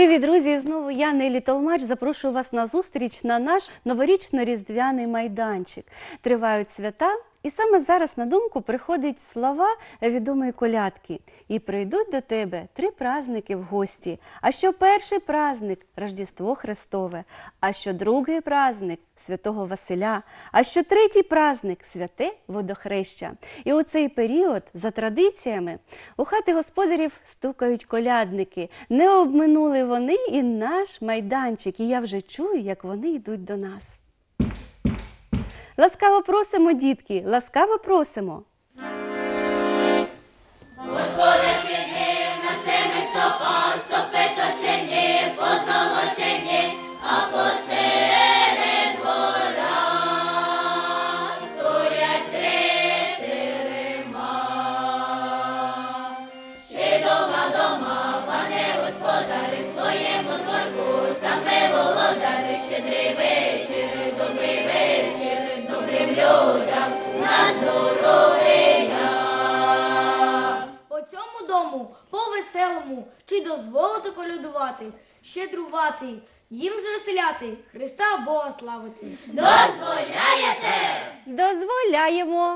Привіт, друзі! І знову я, Нелі Толмач, запрошую вас на зустріч на наш новорічно-різдвяний майданчик. Тривають свята, і саме зараз на думку приходять слова відомої колядки. «І прийдуть до тебе 3 праздники в гості, а що перший праздник – Рождество Христове, а що другий праздник – Святого Василя, а що третій праздник – Святе Водохреща». І у цей період, за традиціями, у хати господарів стукають колядники. Не обминули вони і наш майданчик, і я вже чую, як вони йдуть до нас. Ласкаво просимо, дітки, ласкаво просимо. Господа святих на семи стопах, стопи точені, позолочені, а посеред двора стоять 3 терема. Ще дома, пане господарі, своєму дворку, саме володарі, щедрий вечір, добрий вечір. Добрим людям на здоров'я. По цьому дому, по-веселому, чи дозволити колядувати, щедрувати, їм звеселяти, Христа Бога славити? Дозволяєте? Дозволяємо.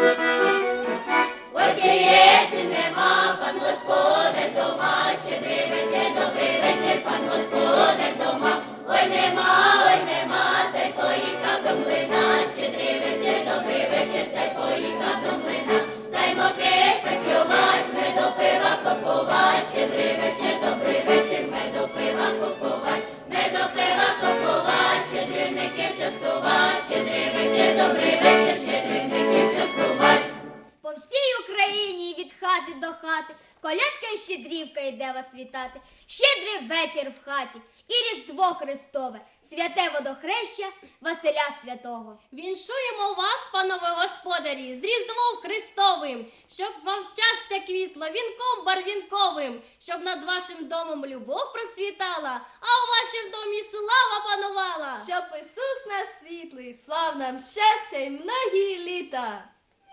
Ой, чи є, чи нема, пан господар дома, щедрий вечір, добрий вечір, пан господар дома. Ой, нема, та й поїхав до млина, щедрий вечір, добрий вечір, та й поїхав до млина. Дай мокрець клювать, ми до пива купувать, щедрий вечір, добрий вечір, ми до пива купувать, ми до пива купувать, щедрівників частувать, щедрий вечір, добрий вечір, щедрівників частувать. По всій Україні від хати до хати колядка і щедрівка йде вас вітати. Щедрий вечір в хаті і Різдво Христове, святе Водохреща, Василя Святого. Віншуємо вас, панове господарі, з Різдвом Христовим, щоб вам щастя квітло вінком барвінковим, щоб над вашим домом любов процвітала, а у вашім домі слава панувала. Щоб Ісус наш світлий, слав нам щастя й многі літа.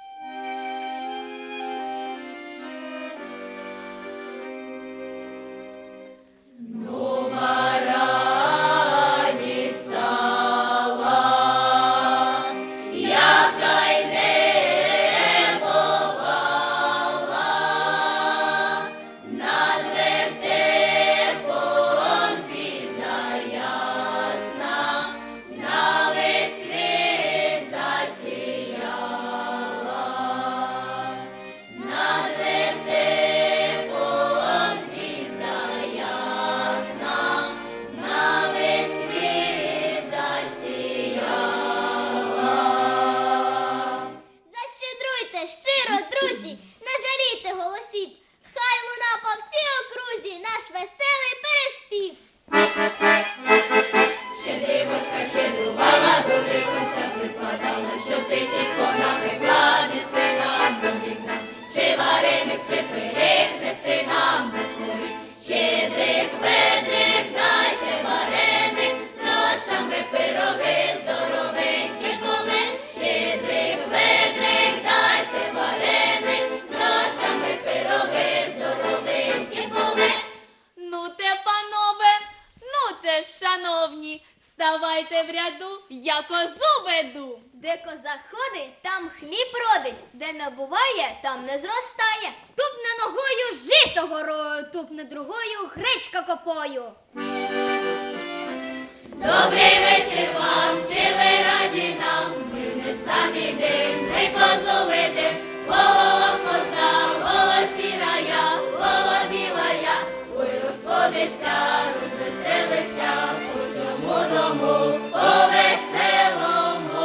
Шановні, ставайте в ряду, я козу веду. Де коза ходить, там хліб родить, де не буває, там не зростає. Тупне ногою жито горою, тупне другою гречка копою. Добрий вечір вам, чи ви раді нам, ми не самі дим, ми козу видим, голова коза, голова сіра я, голова біла я, ой, розходиться, розвеселися, по всьому дому, по веселому.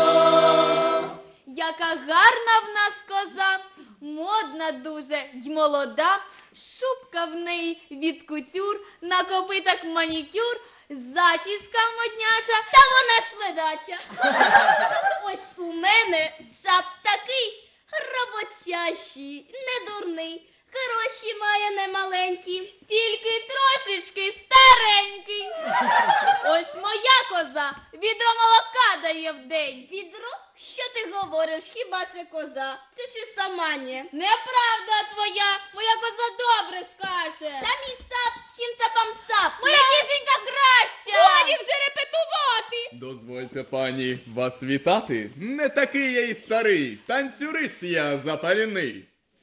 Яка гарна в нас коза, модна дуже й молода, шубка в неї від кутюр, на копитах манікюр, зачіска модняча, та вона ж ледача. Ось у мене цап такий роботящий, недурний, гроші має немаленькі, тільки трошечки старенький. Ось моя коза відро молока дає в день. Відро? Що ти говориш? Хіба це коза? Це чи сама ні? Неправда твоя, моя коза добре скаже. Та мій цап всім цапам-цап. Моя пісенька краща. Годі вже репетувати. Дозвольте, пані, вас вітати. Не такий я й старий, танцюрист я запаліний.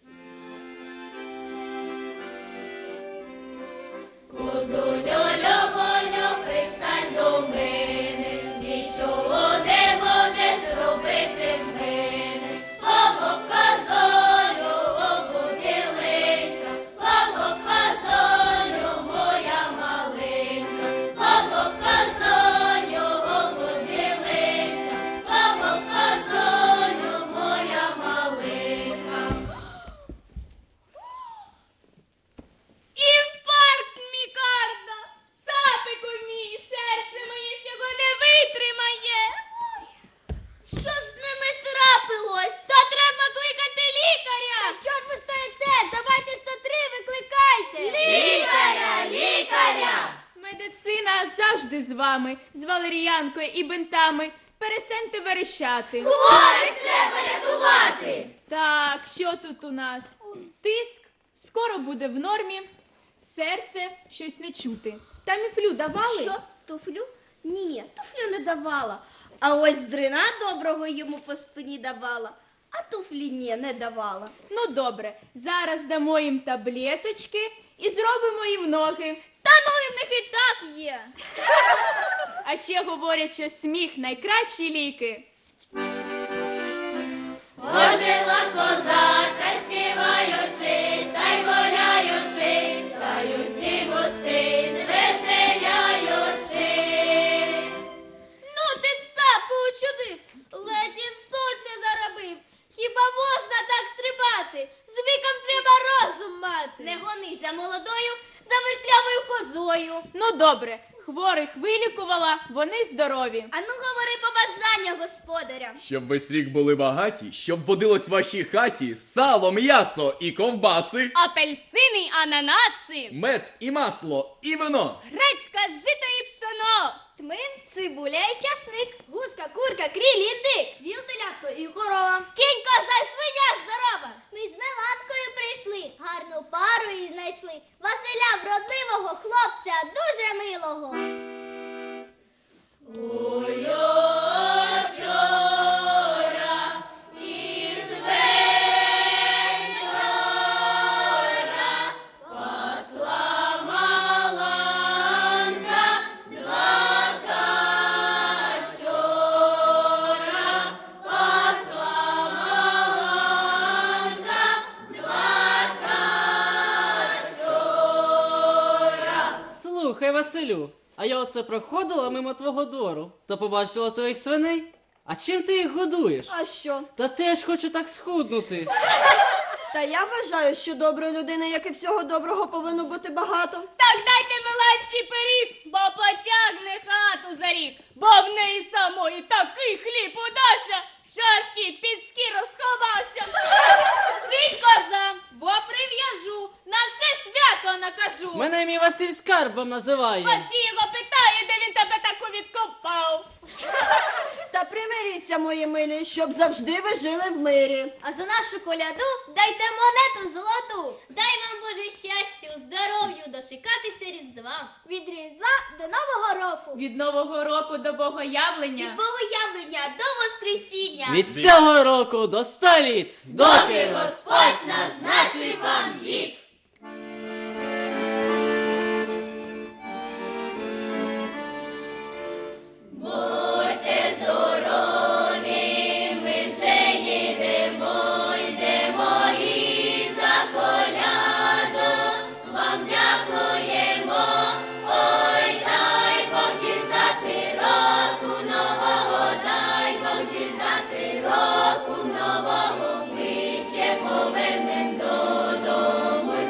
Козулю, любоню, пристань до мене, нічого не будеш робити в мене. Бабка Золю, обудиленька, бабка Золю, моя маленька, бабка Золю, обудиленька, бабка Золю, моя маленька. Інфаркт, мікарда. Цапику мій, серце моє цього не витримає. Що з ними трапилось? Та треба кликати лікаря. Що ж ви стоїте? Давайте 103 викликайте. Лікаря, лікаря! Медицина завжди з вами, з валеріянкою і бинтами. Перестаньте верещати. Хворих треба рятувати! Так, що тут у нас? Тиск скоро буде в нормі, серце щось не чути. Таміфлю давали? Що? Туфлю? Ні, туфлю не давала. А ось дрина доброго йому по спині давала, а туфлі ні, не давала. Ну добре, зараз дамо їм таблеточки і зробимо їм ноги. Та ноги в них і так є. А ще говорять, що сміх найкращі ліки. Ожила коза, та й співаючи, та й гуляючи, та й усіх гостей звеселяючи. Ну ти цапку учудив, ледь інсульт не заробив. Хіба можна так стрибати? З віком треба розум мати. Не гонись за молодою, за вертлявою козою. Ну добре, хворих вилікувала, вони здорові. Ану говори побажання господаря. Щоб весь рік були багаті, щоб водилось в вашій хаті сало, м'ясо і ковбаси, Апельсини й ананаси, мед і масло і вино. гречка, жито і пшоно. Тмин, цибуля і часник, гуска, курка, кріль, індик, віл, телятко і корова. Кінь, коза й свиня здорова. Ми з Меланкою прийшли, гарну пару і знайшли. Василя вродливого хлопця, дуже милого. Слухай, Василю, а я оце проходила мимо твого двору, та побачила твоїх свиней. А чим ти їх годуєш? А що? Та теж хочу так схуднути. Та я вважаю, що доброї людини, як і всього доброго, повинно бути багато. Так дайте Меланці пиріг, бо потягне хату за рік, бо в неї самої такий хліб удався, що аж кіт під шкіру сховався. Цить коза, бо прив'яжу, на все свято накажу. Мене мій Василь скарбом називає. Всі його питає, де він тебе таку відкопав. Та примиріться, мої милі, щоб завжди ви жили в мирі. А за нашу коляду дайте монету золоту. Дай вам Боже щастя, здоров'ю, дочекатися Різдва. Від Різдва до Нового року. Від Нового року до Богоявлення. Від Богоявлення до Воскресіння. Від цього року до 100 літ, доки Господь назначив вам вік. Будьте здорові, ми вже їдемо, йдемо і за коляду вам дякуємо. Ой, дай Бог діждати року нового, дай Бог діждати року нового, ми ще повернем додому.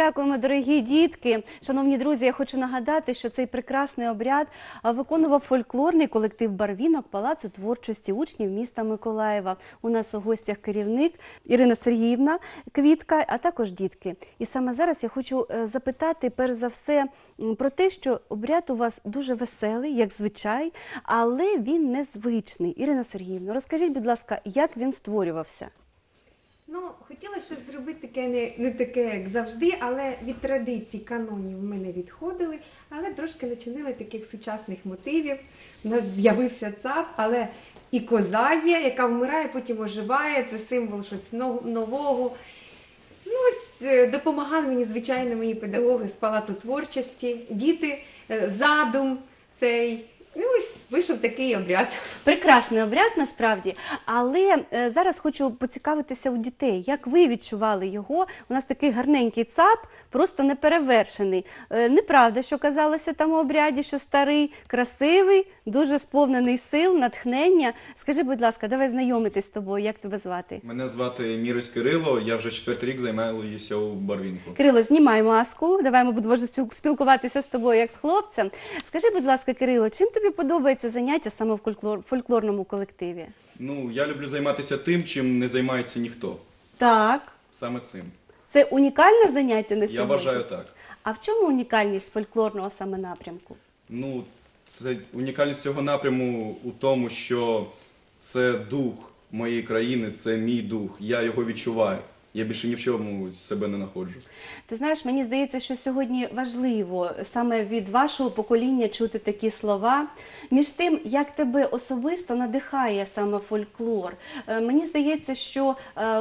дякуємо, дорогі дітки. Шановні друзі, я хочу нагадати, що цей прекрасний обряд виконував фольклорний колектив «Барвінок» Палацу творчості учнів міста Миколаєва. У нас у гостях керівник Ірина Сергіївна Квітка, а також дітки. І саме зараз я хочу запитати, перш за все, про те, що обряд у вас дуже веселий, як звичай, але він незвичний. Ірина Сергіївна, розкажіть, будь ласка, як він створювався? Ну, хотіла щось зробити таке, не таке, як завжди, але від традицій, канонів ми не відходили, але трошки начинили таких сучасних мотивів. У нас з'явився цап, але і коза є, яка вмирає, потім оживає, це символ щось нового. Ну, ось допомагали мені, звичайно, мої педагоги з Палацу творчості, діти, задум цей. Ну, ось вийшов такий обряд. Прекрасний обряд, насправді, але зараз хочу поцікавитися у дітей. Як ви відчували його? У нас такий гарненький цап, просто неперевершений. Неправда, що казалося там у обряді, що старий, красивий, дуже сповнений сил, натхнення. Скажи, будь ласка, давай знайомитись з тобою, як тебе звати? Мене звати Мірусь Кирило, я вже 4-й рік займаюся у Барвінку. Кирило, знімай маску, давай ми будемо спілкуватися з тобою як з хлопцем. Скажи, будь ласка, Кирило, чим тобі подобається заняття саме в фольклорному колективі? Ну, я люблю займатися тим, чим не займається ніхто. Так. Саме цим. Це унікальне заняття на сьогодні? Я вважаю так. А в чому унікальність фольклорного саме напрямку? Ну, це унікальність цього напряму у тому, що це дух моєї країни, це мій дух, я його відчуваю. Я більше ні в чому себе не знаходжу. Ти знаєш, мені здається, що сьогодні важливо саме від вашого покоління чути такі слова. Між тим, як тебе особисто надихає саме фольклор. Мені здається, що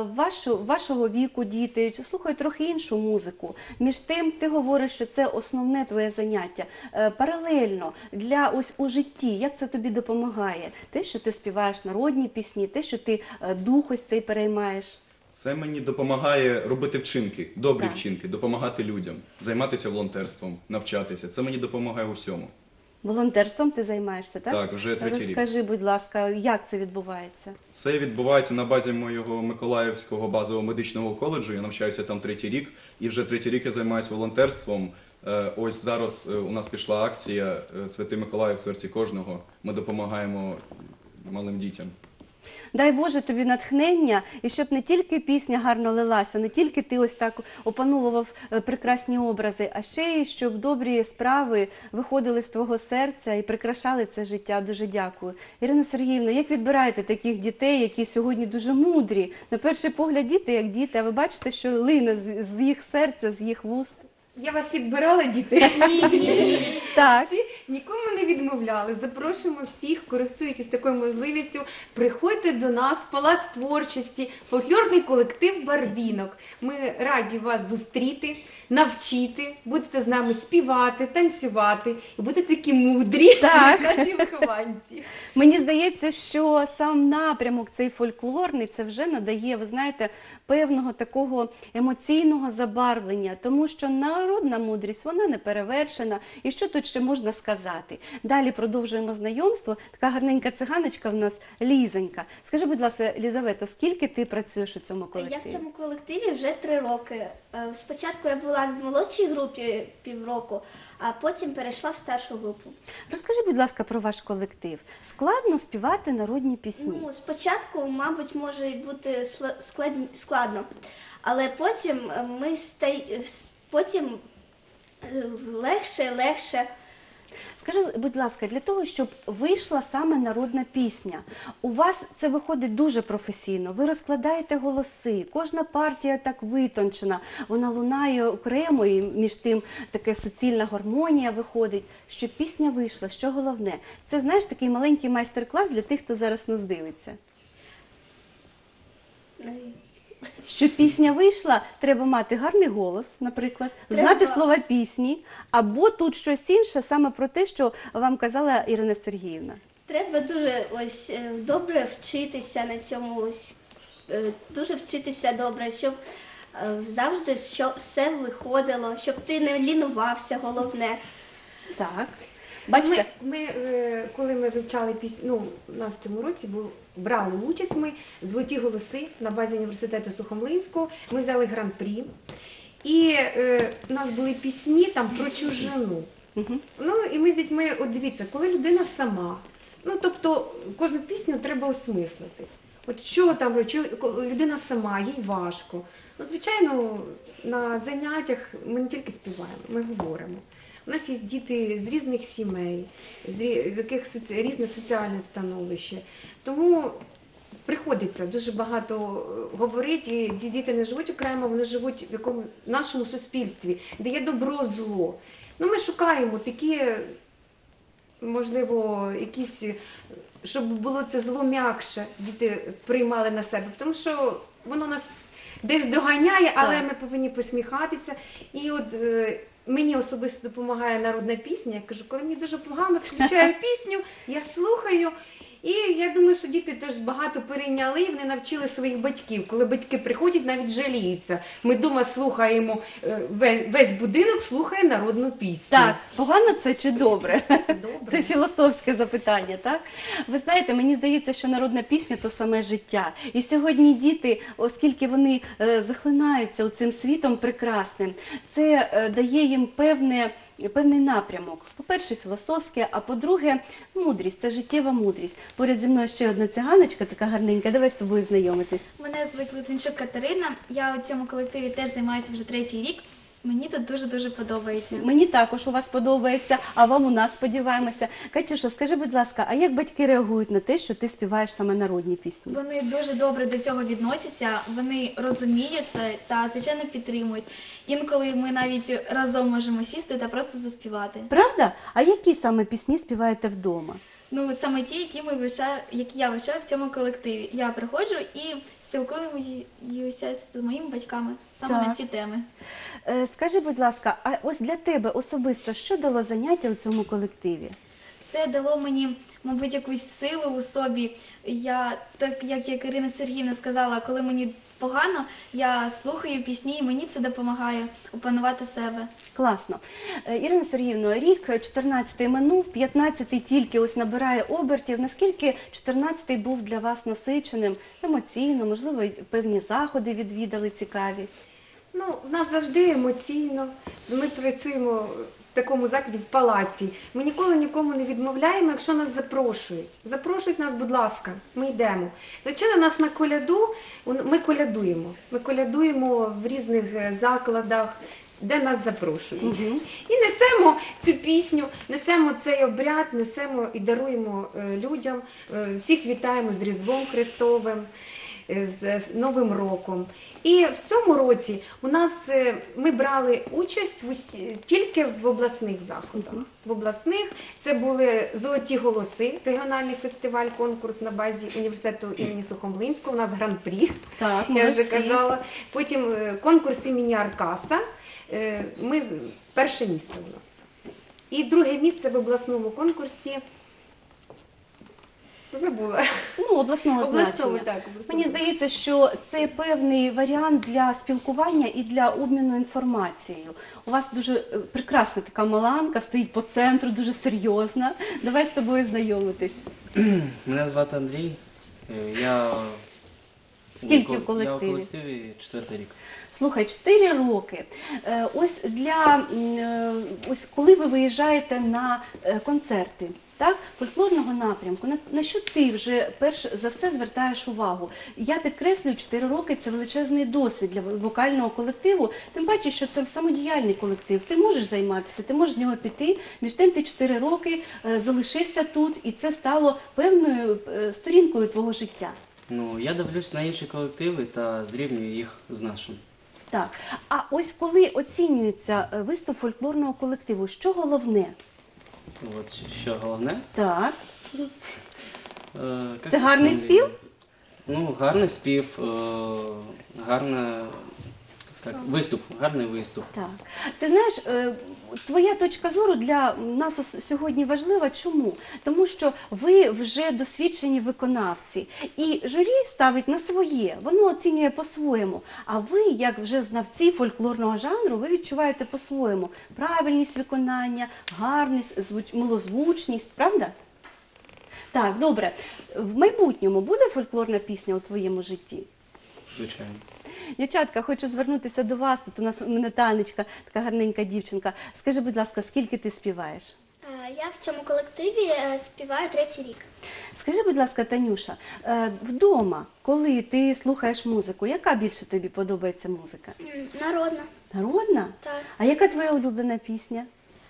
вашого віку діти слухають трохи іншу музику. Між тим, ти говориш, що це основне твоє заняття. Паралельно, для ось у житті, як це тобі допомагає? Те, що ти співаєш народні пісні, те, що ти дух ось цей переймаєш. Це мені допомагає робити вчинки, добрі Так. вчинки, допомагати людям, займатися волонтерством, навчатися. Це мені допомагає у всьому. Волонтерством ти займаєшся, так? Так, вже 3-й рік. Розкажи, будь ласка, як це відбувається? Це відбувається на базі моєго Миколаївського базового медичного коледжу. Я навчаюся там 3-й рік, і вже 3-й рік я займаюся волонтерством. Ось зараз у нас пішла акція «Святий Миколаїв в серці кожного». Ми допомагаємо малим дітям. Дай Боже тобі натхнення, і щоб не тільки пісня гарно лилася, не тільки ти ось так опановував прекрасні образи, а ще й щоб добрі справи виходили з твого серця і прикрашали це життя. Дуже дякую. Ірина Сергіївна, як відбираєте таких дітей, які сьогодні дуже мудрі? На перший погляд діти як діти, а ви бачите, що лине з їх серця, з їх вуст? Я вас відбирала, діти? Ні. Так. Нікому не відмовляли. Запрошуємо всіх, користуючись такою можливістю, приходьте до нас в Палац творчості, фольклорний колектив «Барвінок». Ми раді вас зустріти, навчити, будете з нами співати, танцювати і будете такі мудрі, Так. наші вихованці. Мені здається, що сам напрямок цей фольклорний, це вже надає, ви знаєте, певного такого емоційного забарвлення, тому що народна мудрість, вона не перевершена. І що тут ще можна сказати? Далі продовжуємо знайомство. Така гарненька циганочка в нас Лізонька. Скажи, будь ласка, Лізавето, скільки ти працюєш у цьому колективі? Я в цьому колективі вже 3 роки. Спочатку я була в молодшій групі півроку, а потім перейшла в старшу групу. Розкажи, будь ласка, про ваш колектив. Складно співати народні пісні? Ну, спочатку, мабуть, може бути складно, але потім потім легше. Скажи, будь ласка, для того, щоб вийшла саме народна пісня, у вас це виходить дуже професійно, ви розкладаєте голоси, кожна партія так витончена, вона лунає окремо і між тим така суцільна гармонія виходить, щоб пісня вийшла, що головне. Це, знаєш, такий маленький майстер-клас для тих, хто зараз нас дивиться. Щоб пісня вийшла, треба мати гарний голос, наприклад, знати слова пісні, або тут щось інше, саме про те, що вам казала Ірина Сергіївна. Треба дуже добре вчитися на цьому, дуже вчитися добре, щоб завжди все виходило, щоб ти не лінувався, головне. Так. Бачите? Коли ми вивчали пісню, у нас в цьому році брали участь ми «Золоті голоси» на базі університету Сухомлинського. Ми взяли гран-прі. І у нас були пісні там про чужину. Ну і ми з дітьми, от дивіться, коли людина сама, ну тобто кожну пісню треба осмислити. От що там, людина сама, їй важко. Ну, звичайно, на заняттях ми не тільки співаємо, ми говоримо. У нас є діти з різних сімей, в яких різне соціальне становище. Тому приходиться дуже багато говорити, і діти не живуть окремо, вони живуть в якому нашому суспільстві, де є добро, зло. Ну, ми шукаємо такі, можливо, якісь, щоб було це зло м'якше, діти приймали на себе, тому що воно нас десь доганяє, але ми повинні посміхатися. І от мені особисто допомагає народна пісня. Я кажу, коли мені дуже погано, включаю пісню, я слухаю. І я думаю, що діти теж багато перейняли, вони навчили своїх батьків. Коли батьки приходять, навіть жаліються. Ми вдома слухаємо, весь будинок слухає народну пісню. Так, погано це чи добре? Це філософське запитання, так? Ви знаєте, мені здається, що народна пісня – то саме життя. І сьогодні діти, оскільки вони захлинаються цим світом прекрасним, це дає їм певний напрямок. По-перше, філософське, а по-друге, мудрість, це життєва мудрість. Поряд зі мною ще одна циганочка, така гарненька, давай з тобою знайомитись. Мене звуть Литвинчук Катерина, я у цьому колективі теж займаюся вже 3-й рік. Мені тут дуже-дуже подобається. Мені також у вас подобається, а вам у нас, сподіваємося. Катюша, скажи, будь ласка, а як батьки реагують на те, що ти співаєш саме народні пісні? Вони дуже добре до цього відносяться, вони розуміють це та, звичайно, підтримують. Інколи ми навіть разом можемо сісти та просто заспівати. Правда? А які саме пісні співаєте вдома? Ну, саме ті, які я вивчаю в цьому колективі. Я приходжу і спілкуюся з моїми батьками саме на ці теми. Скажи, будь ласка, а ось для тебе особисто що дало заняття у цьому колективі? Це дало мені, мабуть, якусь силу у собі. Так як Ірина Сергіївна сказала, коли мені погано, я слухаю пісні, і мені це допомагає опанувати себе. Класно. Ірина Сергіївна, рік 14-й минув, 15-й тільки ось набирає обертів. Наскільки 14-й був для вас насиченим, емоційно, можливо, певні заходи відвідали цікаві? Ну, в нас завжди емоційно. Ми працюємо в такому закладі, в палаці. Ми ніколи нікому не відмовляємо, якщо нас запрошують. Запрошують нас, будь ласка, ми йдемо. Звичайно, нас на коляду, ми колядуємо. Ми колядуємо в різних закладах, де нас запрошують. І несемо цю пісню, несемо цей обряд, несемо і даруємо людям. Всіх вітаємо з Різдвом Христовим, з Новим роком. І в цьому році у нас ми брали участь тільки в обласних заходах. В обласних це були «Золоті голоси», регіональний фестиваль, конкурс на базі університету імені Сухомлинського, у нас гран-прі, я вже казала. Потім конкурс імені Аркаса, перше місце у нас. І друге місце в обласному конкурсі. Забула. Ну, обласного значення. Так, Мені здається, що це певний варіант для спілкування і для обміну інформацією. У вас дуже прекрасна така маланка, стоїть по центру, дуже серйозна. Давай з тобою знайомитись. Мене звати Андрій. Я Скільки в колективі? Я у колективі 4-й рік. Слухай, 4 роки. Ось коли ви виїжджаєте на концерти, так, фольклорного напрямку, на що ти вже перш за все звертаєш увагу? Я підкреслюю, 4 роки – це величезний досвід для вокального колективу, тим паче, що це самодіяльний колектив. Ти можеш займатися, ти можеш з нього піти, між тим ти 4 роки залишився тут, і це стало певною сторінкою твого життя. Ну, я дивлюсь на інші колективи та зрівнюю їх з нашим. Так, а ось коли оцінюється виступ фольклорного колективу, що головне? От що головне? Так. Як Це гарний спів? Ну, гарний спів, гарний виступ. Так. Ти знаєш, твоя точка зору для нас сьогодні важлива. Чому? Тому що ви вже досвідчені виконавці. І журі ставить на своє, воно оцінює по-своєму. А ви, як вже знавці фольклорного жанру, ви відчуваєте по-своєму правильність виконання, гарність, милозвучність, правда? Так, добре. В майбутньому буде фольклорна пісня у твоєму житті? Звичайно. Дівчатка, хочу звернутися до вас. Тут у нас у мене Танечка, така гарненька дівчинка. Скажи, будь ласка, скільки ти співаєш? Я в цьому колективі співаю 3-й рік. Скажи, будь ласка, Танюша, вдома, коли ти слухаєш музику, яка більше тобі подобається музика? Народна. Народна? Так. А яка твоя улюблена пісня?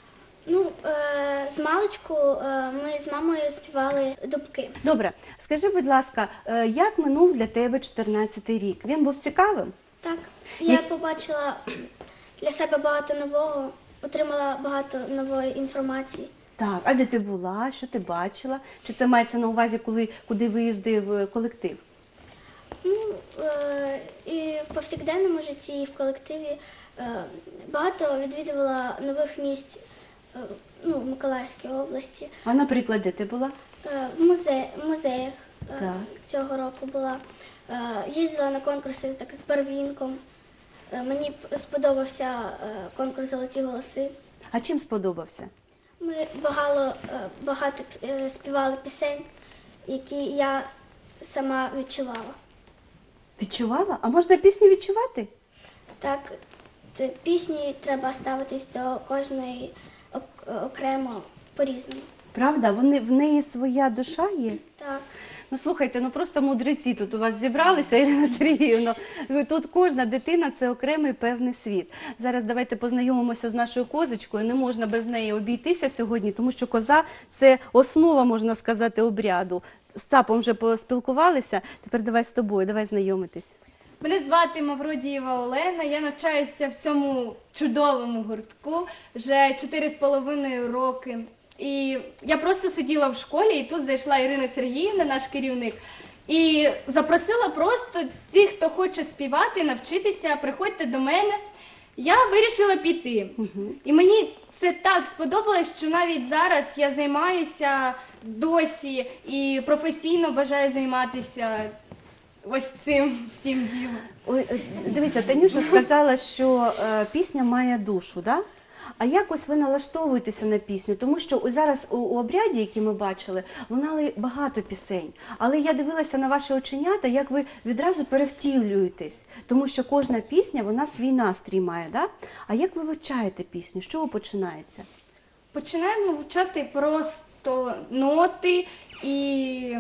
З маличку ми з мамою співали «Дубки». Добре, скажи, будь ласка, як минув для тебе 14-й рік? Він був цікавим? Так. Я побачила для себе багато нового, отримала багато нової інформації. Так, а де ти була? Що ти бачила? Чи це мається на увазі, куди виїздив колектив? І в повсякденному житті, і в колективі багато відвідувала нових місць в Миколаївській області. А, наприклад, де ти була? В музеях Так. цього року була. Їздила на конкурси так, з барвінком. Мені сподобався конкурс «Золоті голоси». А чим сподобався? Ми багато співали пісень, які я сама відчувала. Відчувала? А можна пісню відчувати? Так, пісні треба ставитись до кожної окремо по-різному. Правда? В неї своя душа є? Так. Ну, слухайте, просто мудреці тут у вас зібралися, Ірина Сергіївна. Тут кожна дитина – це окремий певний світ. Зараз давайте познайомимося з нашою козочкою. Не можна без неї обійтися сьогодні, тому що коза – це основа, можна сказати, обряду. З цапом вже поспілкувалися, тепер давай з тобою, давай знайомитись. Мене звати Мавродієва Олена, я навчаюся в цьому чудовому гуртку вже 4,5 роки. І я просто сиділа в школі, і тут зайшла Ірина Сергіївна, наш керівник, і запросила просто тих, хто хоче співати, навчитися, приходьте до мене. Я вирішила піти. І мені це так сподобалось, що навіть зараз я займаюся досі і професійно бажаю займатися ось цим всім ділом. Ой, дивися, Танюша сказала, що пісня має душу, да? А як ось ви налаштовуєтеся на пісню? Тому що ось зараз у обряді, який ми бачили, лунали багато пісень. Але я дивилася на ваші оченята, як ви відразу перевтілюєтесь. Тому що кожна пісня, вона свій настрій має, да? А як ви вивчаєте пісню? З чого починається? Починаємо вивчати просто ноти і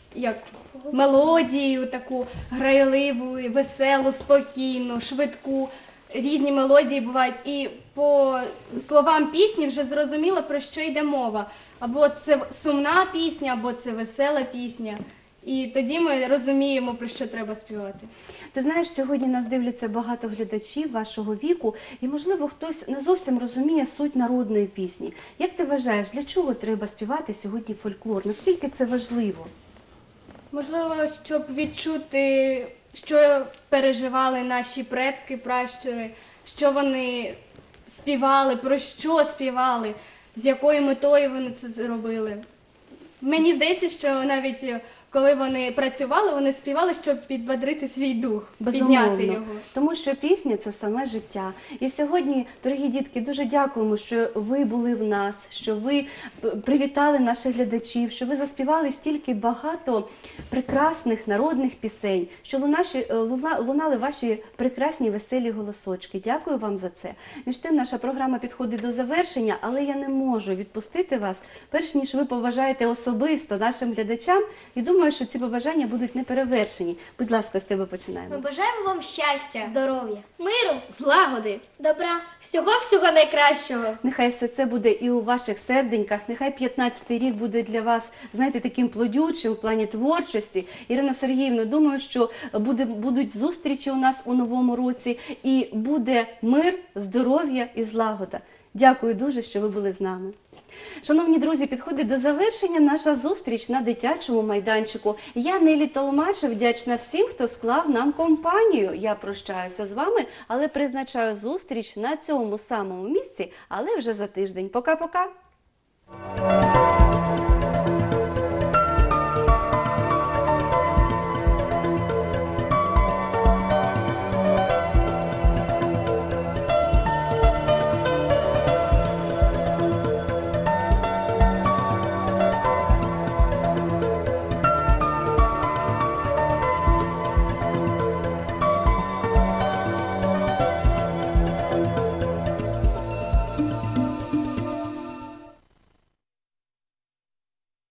мелодію таку грайливу, веселу, спокійну, швидку. Різні мелодії бувають, і по словам пісні вже зрозуміло, про що йде мова. Або це сумна пісня, або це весела пісня. І тоді ми розуміємо, про що треба співати. Ти знаєш, сьогодні нас дивляться багато глядачів вашого віку, і, можливо, хтось не зовсім розуміє суть народної пісні. Як ти вважаєш, для чого треба співати сьогодні фольклор? Наскільки це важливо? Можливо, щоб відчути, що переживали наші предки, пращури, що вони співали, про що співали, з якою метою вони це зробили. Мені здається, що навіть коли вони працювали, вони співали, щоб підбодрити свій дух, підняти його. Тому що пісня – це саме життя. І сьогодні, дорогі дітки, дуже дякуємо, що ви були в нас, що ви привітали наших глядачів, що ви заспівали стільки багато прекрасних народних пісень, що лунали ваші прекрасні веселі голосочки. Дякую вам за це. Між тим, наша програма підходить до завершення, але я не можу відпустити вас, перш ніж ви побажаєте особисто нашим глядачам. І думаю, що ці побажання будуть неперевершені. Будь ласка, з тебе починаємо. Ми бажаємо вам щастя, Здоров'я, миру, злагоди, Добра. всього найкращого. Нехай все це буде і у ваших серденьках, нехай 15-й рік буде для вас, знаєте, таким плодючим в плані творчості. Ірина Сергіївна, думаю, що будуть зустрічі у нас у новому році, і буде мир, здоров'я і злагода. Дякую дуже, що ви були з нами. Шановні друзі, підходить до завершення наша зустріч на дитячому майданчику. Я, Нелі Толмач, вдячна всім, хто склав нам компанію. Я прощаюся з вами, але призначаю зустріч на цьому самому місці, але вже за тиждень. Пока-пока!